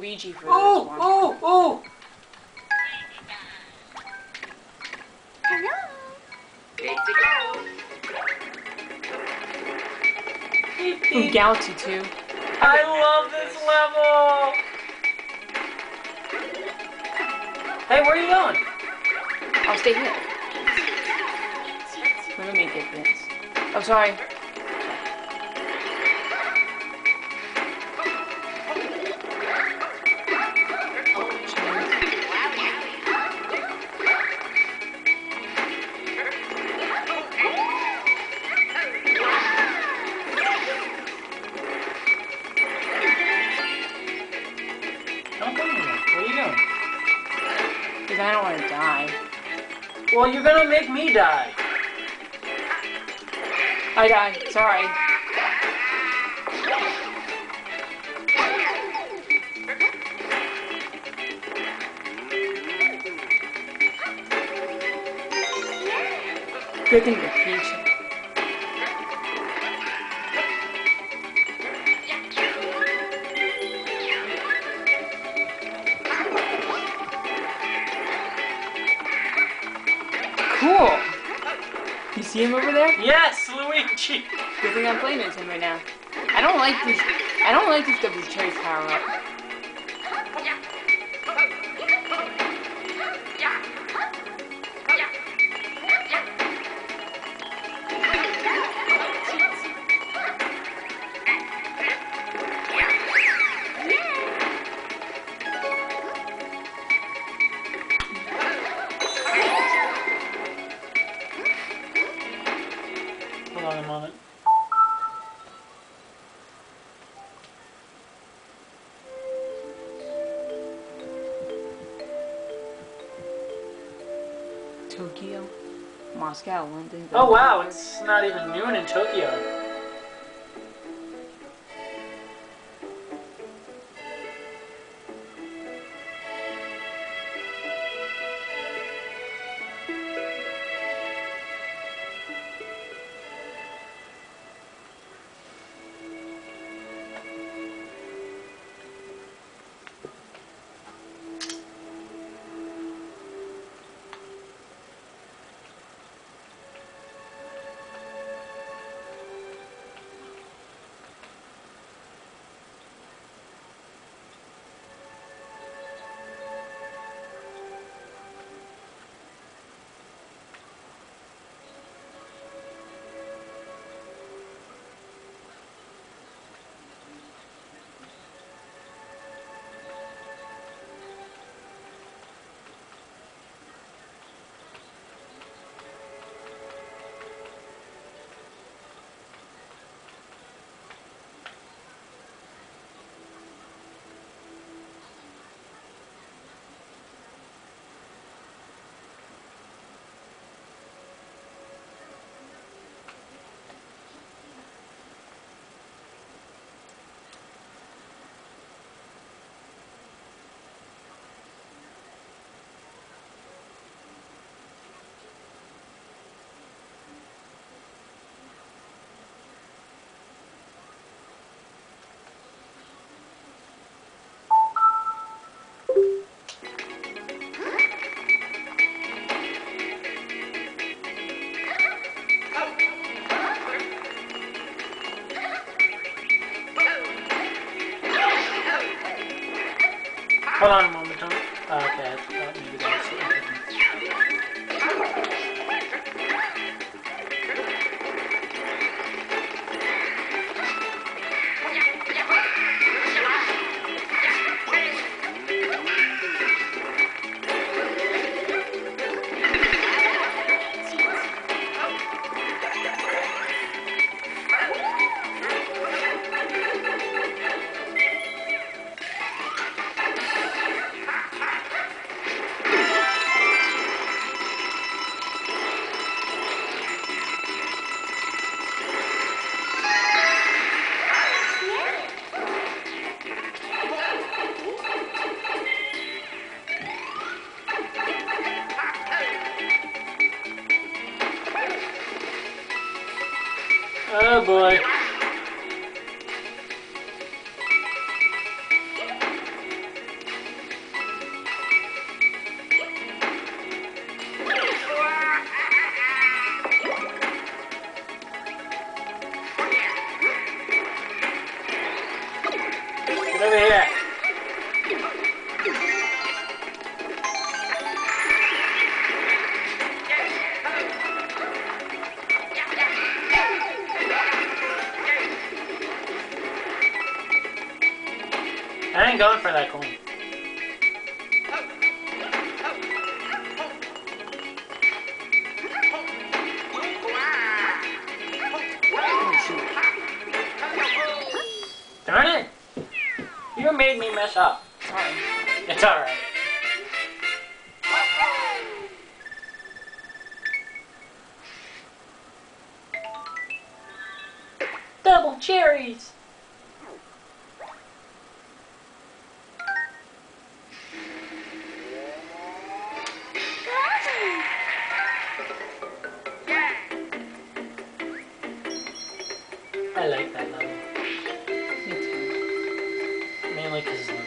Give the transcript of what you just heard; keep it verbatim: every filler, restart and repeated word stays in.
Luigi for Oh, this one. oh, oh! Hello. Great to go. Ooh, Galaxy two. I love this level! Hey, where are you going? I'll stay here. Let me get this. Oh, sorry. Don't go anywhere. What are you doing? Because I don't want to die. Well, you're gonna make me die. I died. Sorry. Good thing you're patient. Cool. You see him over there? Yes, Luigi! Good thing I'm playing as him right now. I don't like this. I don't like this double cherry power up. Hold on a moment. Tokyo, Moscow, London. Oh wow, it's not even noon in Tokyo. Hold on a moment, don't. Uh, okay, I thought maybe that was Get over here. I ain't going for that coin. Darn it! You made me mess up. Sorry. It's alright. Double cherries! I like that level. Me too. Mainly because